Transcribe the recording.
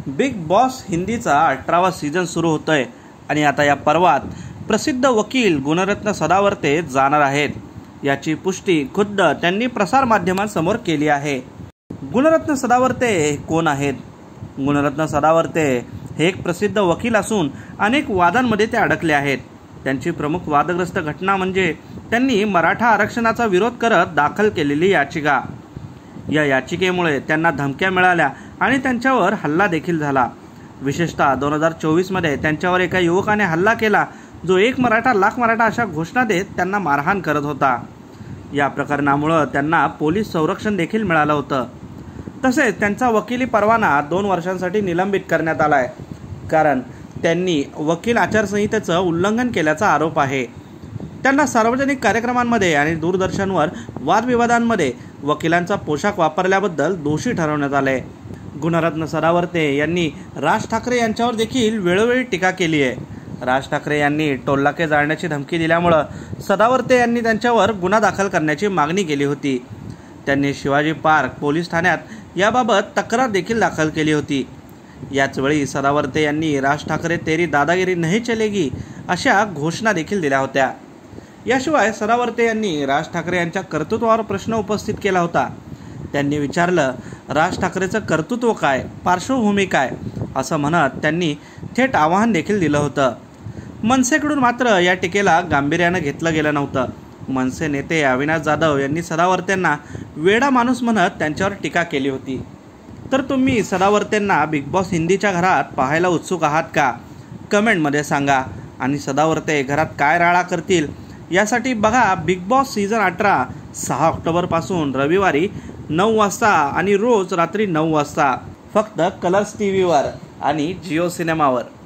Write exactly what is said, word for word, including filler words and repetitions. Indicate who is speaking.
Speaker 1: Big boss हिंदीचा अठरावा season सुरू होतोय आणि आता या पर्वात प्रसिद्ध वकील गुणरत्न सदावर्ते जाणार आहेत। याची पुष्टी खुद्द त्यांनी प्रसार माध्यमांसमोर केली आहे। गुणरत्न सदावर्ते कोण आहेत? गुणरत्न सदावर्ते हे एक प्रसिद्ध वकील असून अनेक वादांमध्ये ते अडकले आहेत। त्यांची प्रमुख वादग्रस्त घटना म्हणजे त्यांनी मराठा आरक्षणाचा विरोध करत दाखल केलेली याचिका। या याचिकेमुळे त्यांना धमक्या मिळाल्या आणि त्यांच्यावर हल्ला देखील झाला। विशेषतः दोन हजार चोवीस मध्ये त्यांच्यावर एका युवकाने हल्ला केला जो एक मराठा लाख मराठा अशा घोषणा देत त्यांना मारहाण करत होता। या प्रकरणामुळे त्यांना पोलीस संरक्षण देखील मिळालं होतं। तसेच त्यांचा वकिली परवाना दोन वर्षांसाठी निलंबित करण्यात आलाय, कारण त्यांनी वकील आचारसंहितेचं उल्लंघन केल्याचा आरोप आहे। त्यांना सार्वजनिक कार्यक्रमांमध्ये आणि दूरदर्शनवर वादविवादांमध्ये वकिलांचा पोशाख वापरल्याबद्दल दोषी ठरवण्यात आले। गुणरत्न सदावर्ते यांनी राज ठाकरे यांच्यावर देखील वेळोवेळी टीका केली आहे। राज ठाकरे यांनी टोलनाके जाळण्याची धमकी दिल्यामुळे सदावर्ते यांनी त्यांच्यावर गुन्हा दाखल करण्याची मागणी केली होती। त्यांनी शिवाजी पार्क पोलीस ठाण्यात याबाबत तक्रार देखील दाखल केली होती। याच वेळी सदावर्ते यांनी राज ठाकरे तेरी दादागिरी नहीं चलेगी अशा घोषणा देखील दिल्या होत्या। याशिवाय सदावर्ते यांनी राज ठाकरे यांच्या कर्तृत्वावर प्रश्न उपस्थित केला होता। त्यांनी विचारलं, राज ठाकरेचं कर्तृत्व काय, पार्श्वभूमी काय, असं म्हणत त्यांनी थेट आव्हान देखील दिलं होतं। मनसेकडून मात्र या टीकेला गांभीर्यानं घेतलं गेलं नव्हतं। मनसे नेते अविनाश जाधव यांनी सदावर्तेंना वेडा माणूस म्हणत त्यांच्यावर टीका केली होती। तर तुम्ही सदावर्तेंना बिग बॉस हिंदीच्या घरात पाहायला उत्सुक आहात का? कमेंटमध्ये सांगा। आणि सदावर्ते घरात काय राळा करतील यासाठी बघा बिग बॉस सीझन अठरा सहा ऑक्टोबर पासून रविवारी नऊ वाजता आणि रोज रात्री नऊ वाजता फक्त कलर्स टीव्हीवर आणि जिओ सिनेमावर।